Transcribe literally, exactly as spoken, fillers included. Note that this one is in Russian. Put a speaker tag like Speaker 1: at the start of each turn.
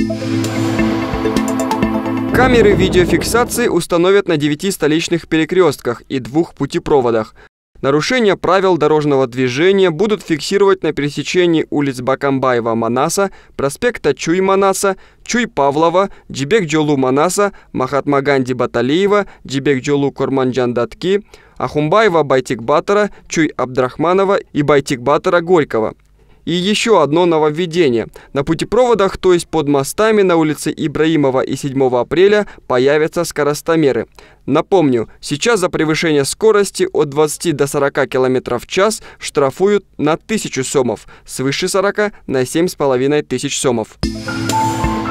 Speaker 1: Камеры видеофиксации установят на девяти столичных перекрестках и двух путепроводах. Нарушения правил дорожного движения будут фиксировать на пересечении улиц Бакамбаева-Манаса, проспекта Чуй-Манаса, Чуй-Павлова, Джибек-Джолу-Манаса, Махатма-Ганди-Баталиева, Джибек-Джолу-Корманджан-Датки, Ахумбаева-Байтик-Батора, Чуй-Абдрахманова и Байтик-Батора-Горького. И еще одно нововведение. На путепроводах, то есть под мостами на улице Ибраимова и седьмого апреля, появятся скоростомеры. Напомню, сейчас за превышение скорости от двадцати до сорока километров в час штрафуют на тысячу сомов, свыше сорока на семь с половиной тысяч сомов.